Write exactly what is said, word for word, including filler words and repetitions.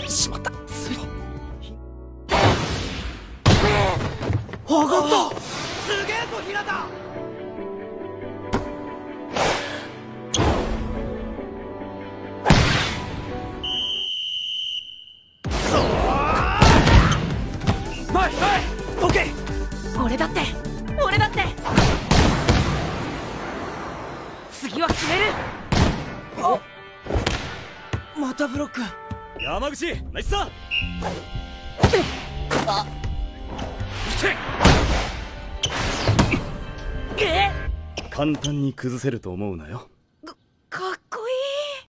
しまった。 つい上がった。 すげえぞ、ひなた。前前オッケー。 俺だって俺だって次は決める。 あ、またブロック。 山口ナイスだ。 あ簡単に崩せると思うなよ。